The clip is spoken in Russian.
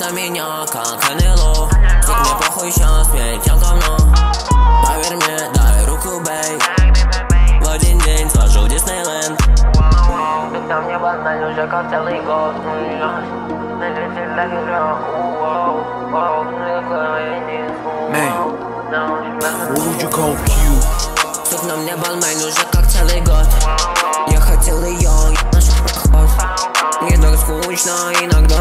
на меня, как НЛО. Сук, мне похуй сейчас, ведь я говно. Поверь мне, дай руку, бей. В один день свожу в Диснейленд. Ты там не Балмайн уже как целый год. What would you call Q? Сук, на мне Балмайн уже как целый год. Я хотел ее, нашел подход. Мне так скучно, иногда